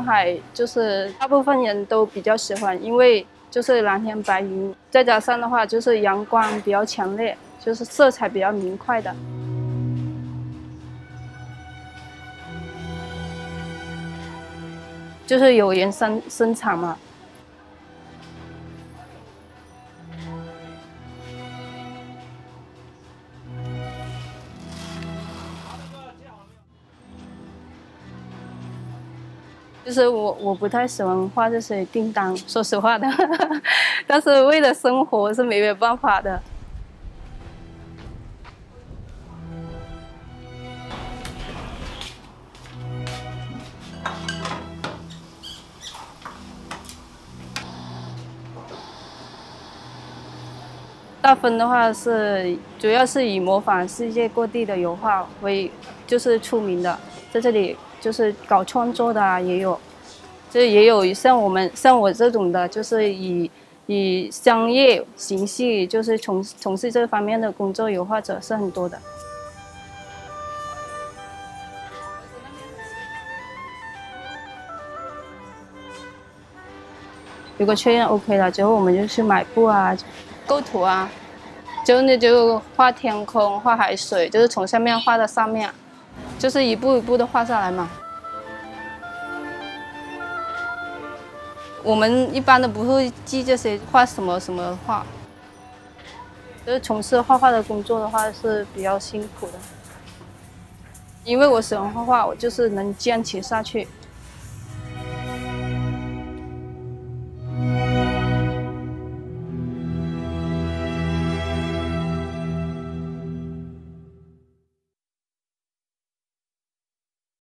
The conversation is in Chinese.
海就是大部分人都比较喜欢，因为就是蓝天白云，再加上的话就是阳光比较强烈，就是色彩比较明快的。就是有人生产嘛。就是我不太喜欢画这些订单，说实话的，但是为了生活是没有办法的。大分的话主要是以模仿世界各地的油画就是出名的，在这里就是搞创作的啊也有，就也有像我这种的，就是以商业形式就是从事这方面的工作油画者是很多的。如果确认 OK 了之后，我们就去买布啊、构图啊，就画天空、画海水，就是从下面画到上面，就是一步一步的画下来嘛。我们一般都不会记这些画什么画，就是从事画画的工作的话是比较辛苦的。因为我喜欢画画，我就是能坚持下去。